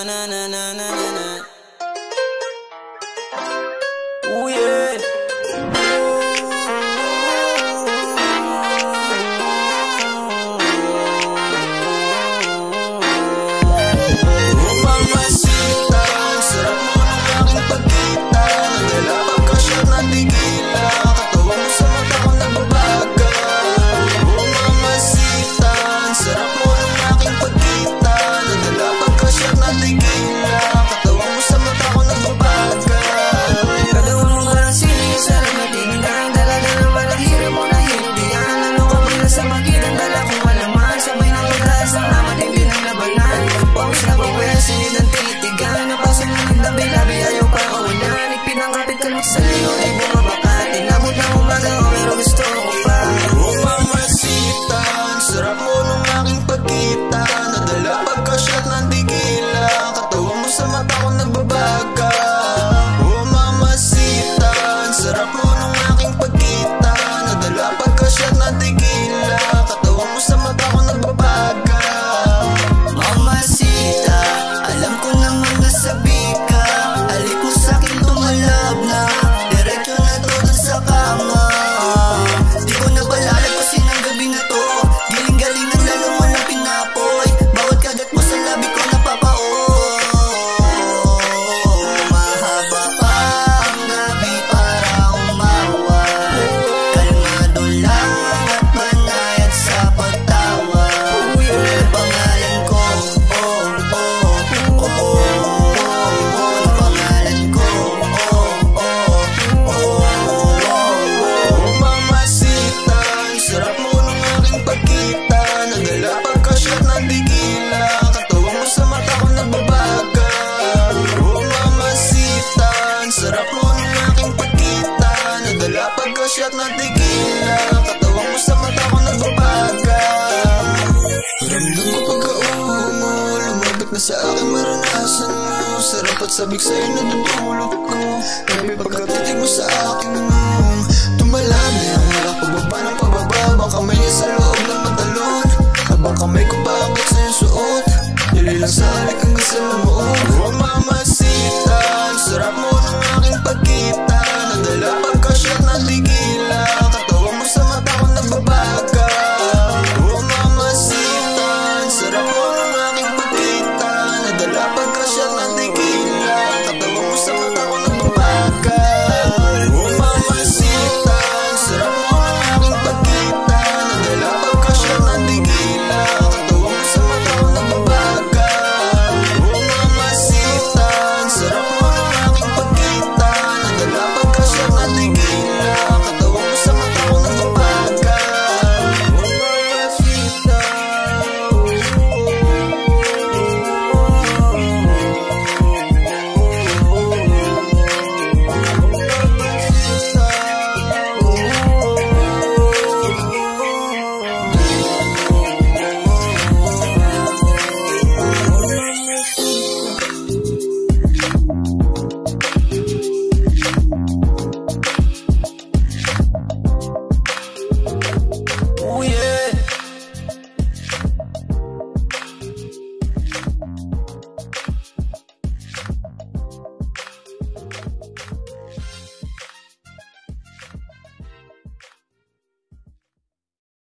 na na na na na na. Ooh yeah. Sa liyo ay bumabaka, tinabot ng umaga ko pero gusto ko pa. Oh mamacita, sarap mo nung aking pagkita. Nadala pagka-shot ng tequila, katawan mo sa mata ko nagbabaga. Oh mamacita, sarap mo nung aking pagkita. Nadala pagka-shot ng tequila, katawan mo sa mata ko nagbabaga. Mamacita, alam ko naman nasabi ka, alik mo sa'kin tumalab na. Shot ng tequila, katawan mo sa mata ko nagbabaga. Ramdam ko pagka-uho mo, lumabit na sa akin maranasan mo. Sarap at sabik sa'yo natutulog ko, grabe pagkatitig mo sa akin mo. Tumalami ang malak pagbaba ng pababa, baka may sa loob ng pantalon, habang kamay ko